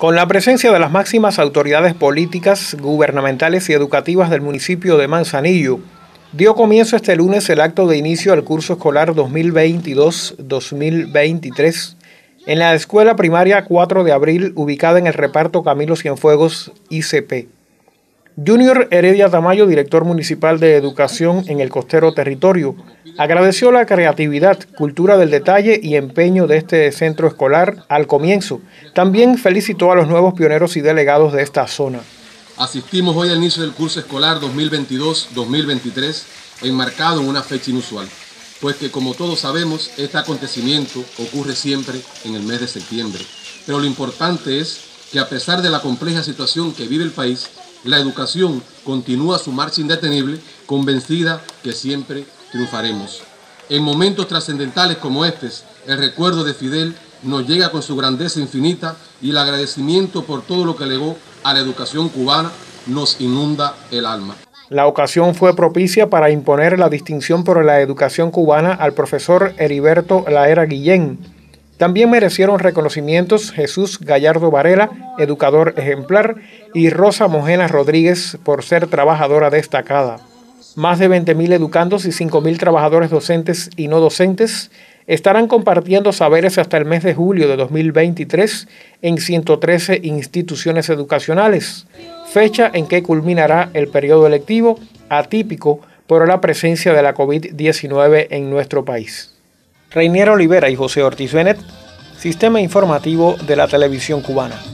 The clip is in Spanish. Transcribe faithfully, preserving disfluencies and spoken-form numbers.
Con la presencia de las máximas autoridades políticas, gubernamentales y educativas del municipio de Manzanillo, dio comienzo este lunes el acto de inicio al curso escolar dos mil veintidós dos mil veintitrés en la Escuela Primaria cuatro de abril, ubicada en el reparto Camilo Cienfuegos I C P. Junior Heredia Tamayo, director municipal de Educación en el costero territorio, agradeció la creatividad, cultura del detalle y empeño de este centro escolar al comienzo. También felicitó a los nuevos pioneros y delegados de esta zona. Asistimos hoy al inicio del curso escolar dos mil veintidós dos mil veintitrés, enmarcado en una fecha inusual, pues que, como todos sabemos, este acontecimiento ocurre siempre en el mes de septiembre. Pero lo importante es que, a pesar de la compleja situación que vive el país, la educación continúa su marcha indetenible, convencida que siempre triunfaremos. En momentos trascendentales como estos, el recuerdo de Fidel nos llega con su grandeza infinita y el agradecimiento por todo lo que legó a la educación cubana nos inunda el alma. La ocasión fue propicia para imponer la distinción por la educación cubana al profesor Heriberto Laera Guillén. También merecieron reconocimientos Jesús Gallardo Varela, educador ejemplar, y Rosa Mojena Rodríguez por ser trabajadora destacada. Más de veinte mil educandos y cinco mil trabajadores docentes y no docentes estarán compartiendo saberes hasta el mes de julio de dos mil veintitrés en ciento trece instituciones educacionales, fecha en que culminará el periodo electivo atípico por la presencia de la COVID diecinueve en nuestro país. Reinier Olivera y José Ortiz Benet, Sistema Informativo de la Televisión Cubana.